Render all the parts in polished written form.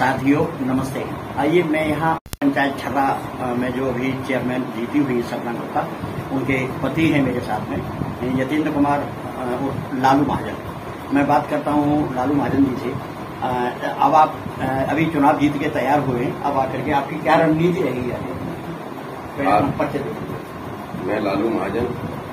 साथियों नमस्ते। आइए मैं यहाँ पंचायत छर्रा में जो अभी चेयरमैन जीती हुई सपना गुप्ता, उनके पति हैं मेरे साथ में यतीन्द्र कुमार लालू महाजन। मैं बात करता हूँ लालू महाजन जी से। अब आप अभी चुनाव जीत के तैयार हुए, अब आकर के आपकी क्या रणनीति रहेगी? मैं लालू महाजन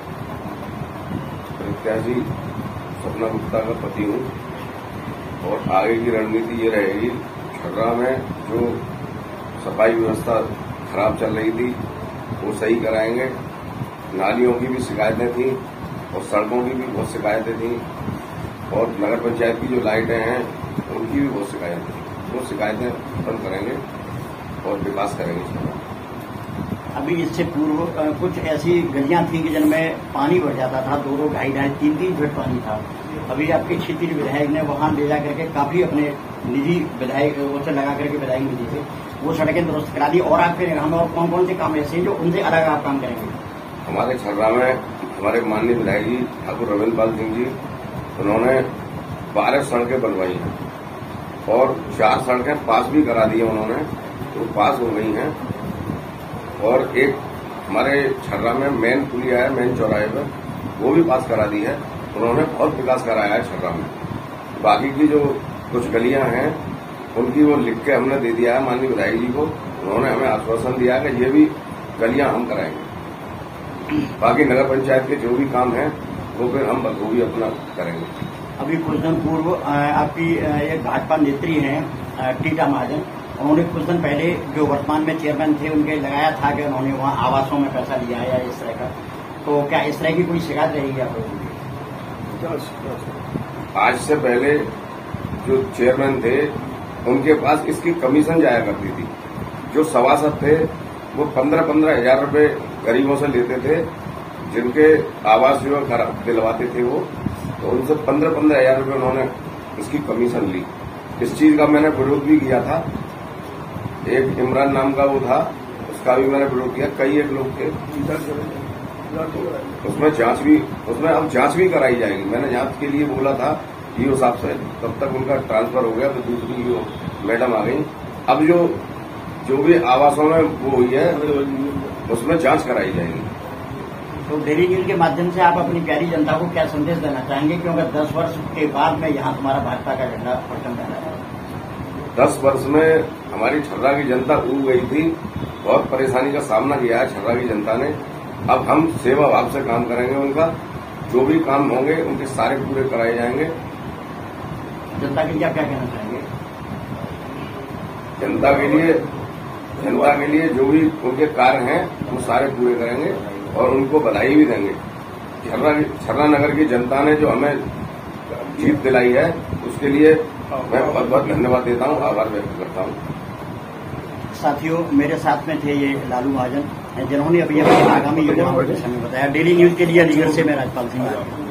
प्रत्याशी सपना गुप्ता का पति हूँ और आगे की रणनीति ये रहेगी, छर्रा में जो सफाई व्यवस्था खराब चल रही थी वो सही कराएंगे। नालियों की भी शिकायतें थी और सड़कों की भी बहुत शिकायतें थी और नगर पंचायत की जो लाइटें हैं उनकी भी बहुत शिकायतें थी। वो शिकायतें खत्म करेंगे और विकास करेंगे छर्रा। अभी इससे पूर्व कुछ ऐसी गलियां थी कि जिनमें पानी भर जाता था, 2-2, 2.5, 3-3 फीट पानी था। अभी आपके क्षेत्रीय विधायक ने वहां ले जा करके काफी अपने निजी विधायक उसे लगा करके विधायक निधि से वो सड़कें दुरुस्त करा दी। और आपके हम और कौन कौन से काम ऐसे हैं जो उनसे अलग आप काम करेंगे? हमारे छर्रा में हमारे माननीय विधायक जी ठाकुर रविन्द्र पाल सिंह जी, उन्होंने 12 सड़कें बनवाई हैं और 4 सड़कें पास भी करा दी हैं उन्होंने, तो पास हो गई हैं। और एक हमारे छर्रा में मेन पुलिया है, मेन चौराहे पर, वो भी पास करा दी है। उन्होंने बहुत विकास कराया है छर्रा में। बाकी की जो कुछ गलियां हैं उनकी वो लिख के हमने दे दिया है माननीय विधायक जी को। उन्होंने हमें आश्वासन दिया है कि ये भी गलियां हम कराएंगे। बाकी नगर पंचायत के जो भी काम है वो फिर हम बखूबी अपना करेंगे। अभी कुछ दिन पूर्व आपकी एक भाजपा नेत्री हैं टीटा महाजन, उन्होंने कुछ दिन पहले जो वर्तमान में चेयरमैन थे उनके लगाया था कि उन्होंने वहां आवासों में पैसा लिया है या इस तरह का, तो क्या इस तरह की कोई शिकायत रहेगी आप लोगों की? आज से पहले जो चेयरमैन थे उनके पास इसकी कमीशन जाया करती थी। जो सभासद थे वो 15-15 हजार रुपये गरीबों से लेते थे, जिनके आवास जो दिलवाते थे वो, तो उनसे 15-15 हजार रुपये उन्होंने इसकी कमीशन ली। इस चीज का मैंने विरोध भी किया था। एक इमरान नाम का वो था, उसका भी मैंने विरोध किया। कई एक लोग थे, उसमें अब जांच भी कराई जाएगी। मैंने जांच के लिए बोला था ईओ साहब से, तब तक उनका ट्रांसफर हो गया तो दूसरी ईओ मैडम आ गई। अब जो भी आवासों में वो हुई है उसमें जांच कराई जाएगी। तो डेली न्यूज के माध्यम से आप अपनी प्यारी जनता को क्या संदेश देना चाहेंगे, क्योंकि 10 वर्ष के बाद में यहाँ तुम्हारा भाजपा का झंडा परचम लहरा है? 10 वर्ष में हमारी छर्रा की जनता उब गई थी, बहुत परेशानी का सामना किया है छर्रा की जनता ने। अब हम सेवा भाव से काम करेंगे, उनका जो भी काम होंगे उनके सारे पूरे कराए जाएंगे। जनता के लिए आप क्या कहना चाहेंगे? जनता के लिए जो भी उनके कार्य हैं वो सारे पूरे करेंगे और उनको बधाई भी देंगे। छर्रा नगर की जनता ने जो हमें जीत दिलाई है उसके लिए मैं बहुत बहुत धन्यवाद देता हूँ, आभार व्यक्त करता हूँ। साथियों, मेरे साथ में थे ये लालू महाजन, जिन्होंने अभी अपनी आगामी योजनाओं के समय बताया। डेली न्यूज के लिए अलीगढ़ से मैं राजपाल सिंह।